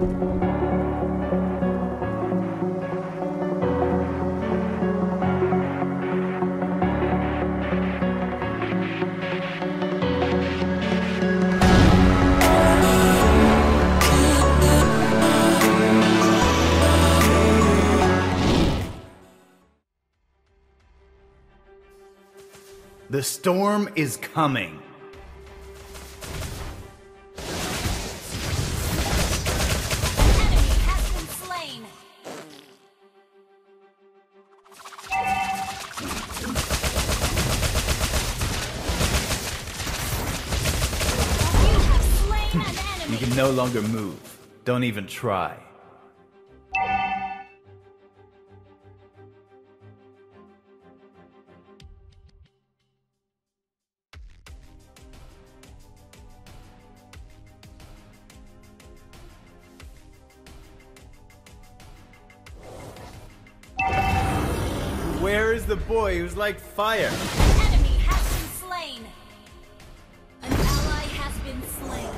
The storm is coming. Enemy has been slain. You have slain an enemy. You can no longer move. Don't even try. Where is the boy who's like fire? An enemy has been slain. An ally has been slain.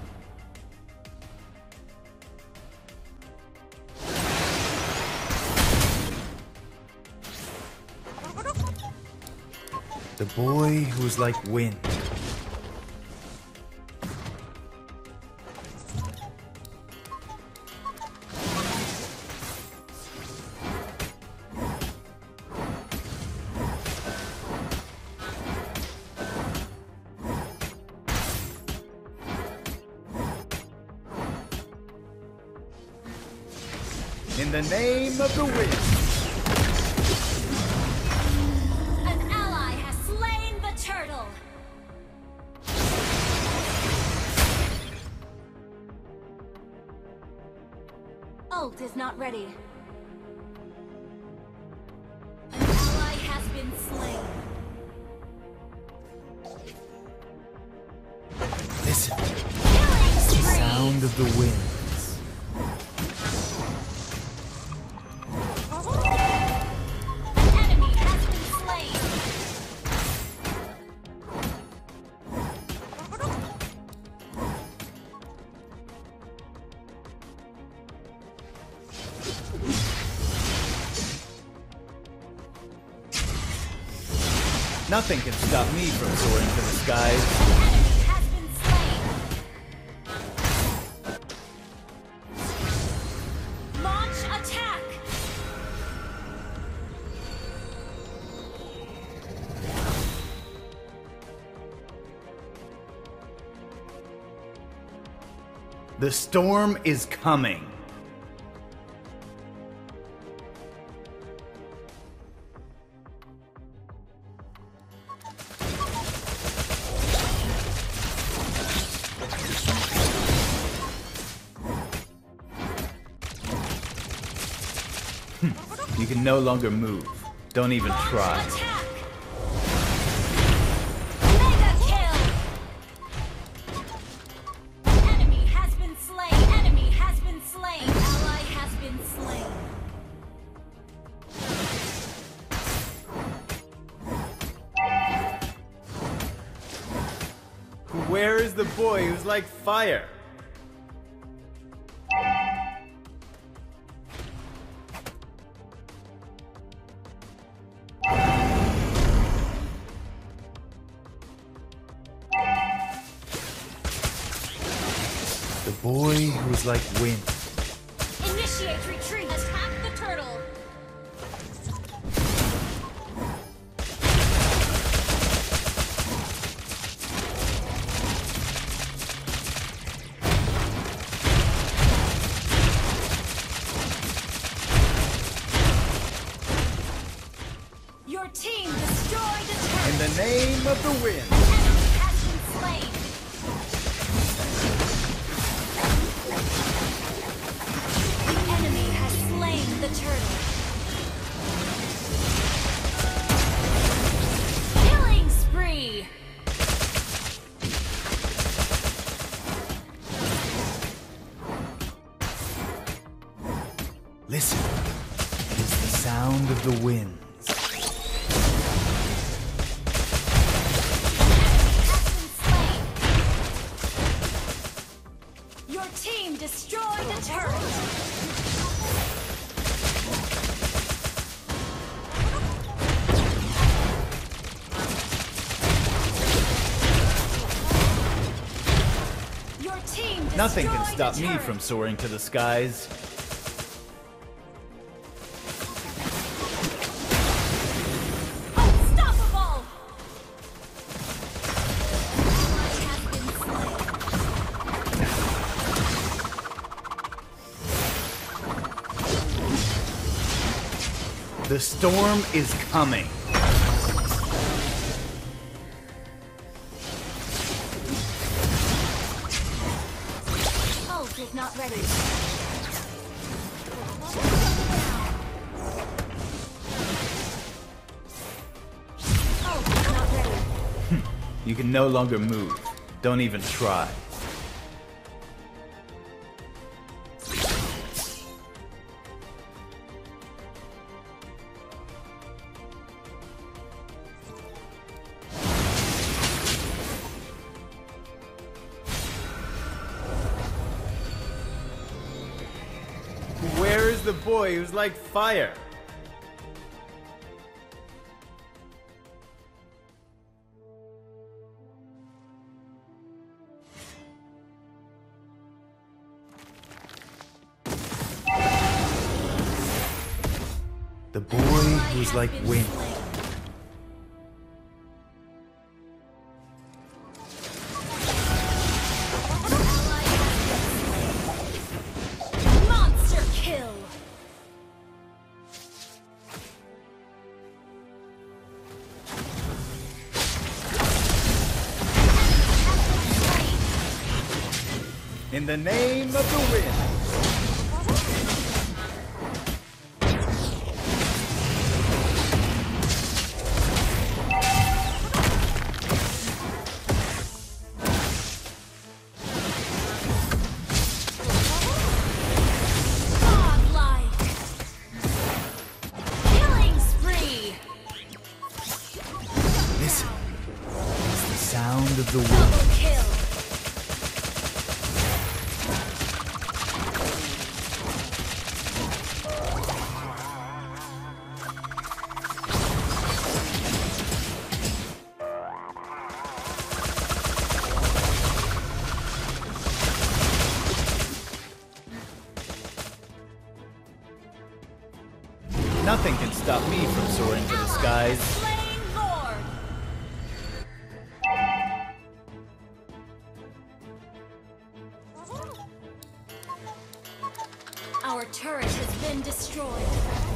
The boy who's like wind. In the name of the wind. An ally has slain the turtle. Ult is not ready. An ally has been slain. Listen, Killing the spree. sound of the wind. An enemy has been slain. Nothing can stop me from soaring to the skies. Enemy has been slain. Launch attack. The storm is coming. You can no longer move. Don't even Launch try. attack. Mega kill. Enemy has been slain. Enemy has been slain. Ally has been slain. Where is the boy who's like fire? The boy who's like wind. Initiate retreat. Attack the turtle. Your team destroyed the turtle. In the name of the wind. Enemy has been slain. The enemy has slain the turtle. Killing spree. Listen, it is the sound of the winds. Has been slain. Your Your team destroyed a turret. Your team destroyed Nothing can stop a me turret. from soaring to the skies. Unstoppable! Ally has been slain. The storm is coming. Ult is not ready. Ult is not ready. You can no longer move. Don't even try. Where is the boy who's like fire? The boy who's like wind. Monster kill! In the name of the wind. Godlike! Killing spree! Listen. It's the sound of the wind. Double kill! Nothing can stop me from soaring to the Ally skies. slain Lord! Our turret has been destroyed.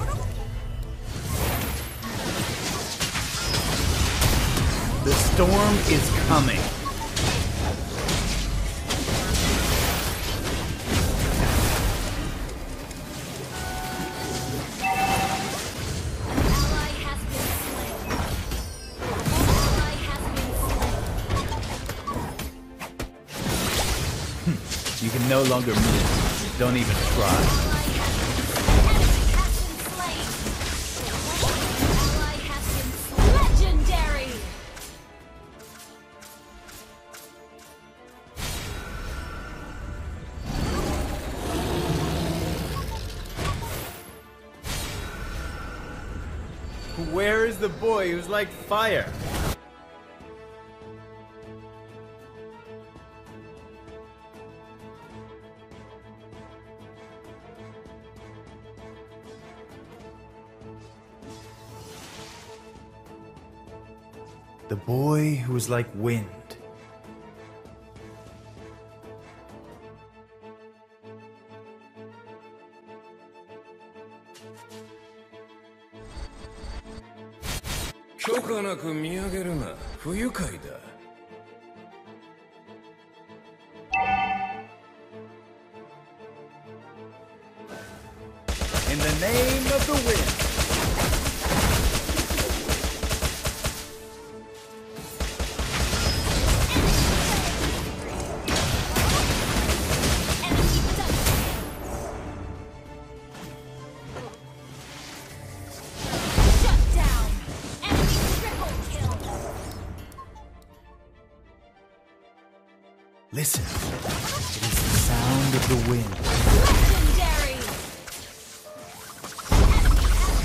The storm is coming. Ally has been slain. Ally has been slain. You can no longer move. Don't even try. Ally has been slain. Ally has been slain. Legendary! Where is the boy who's like fire? The boy who was like wind. 許可なく見上げるな。不愉快だ。 In the name of the wind. Enemy double. Shut down. Enemy triple kill. Listen. It is the sound the wind. Legendary! Enemy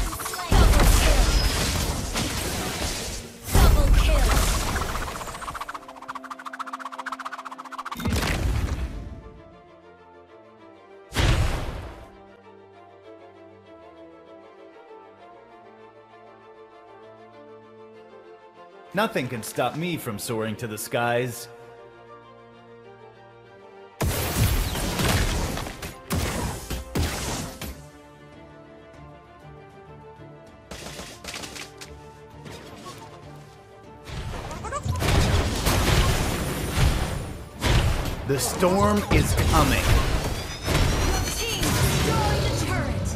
has been slain. Double kill. Nothing can stop me from soaring to the skies. The storm is coming. Your team destroyed a turret.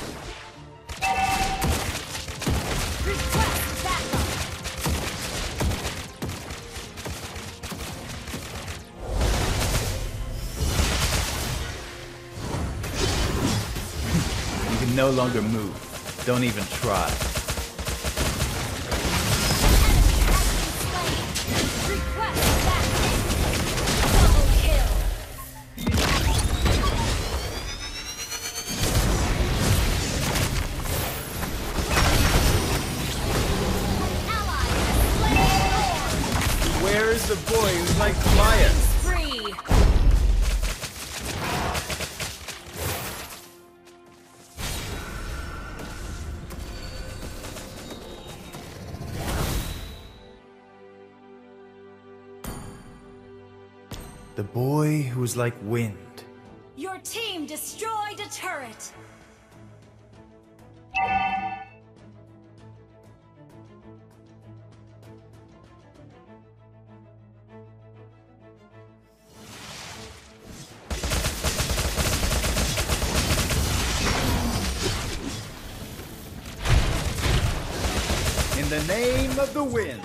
Request backup. You can no longer move. Don't even try. Request backup. Double kill. Ally has slain Where is the boy who's like Goliath? spree. The boy who was like wind. Your team destroyed a turret. In the name of the winds.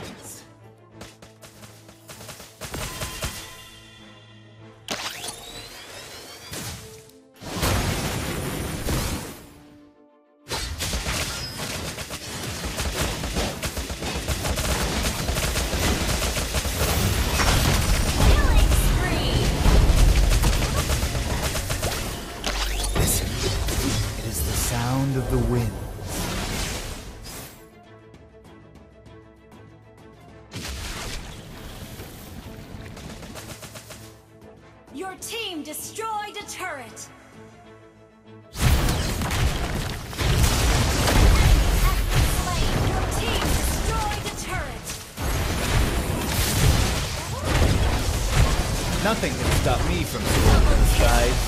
Killing spree. Listen, it is the sound of the wind. Your team destroyed a turret. Your team destroyed a turret. Nothing can stop me from soaring to the skies.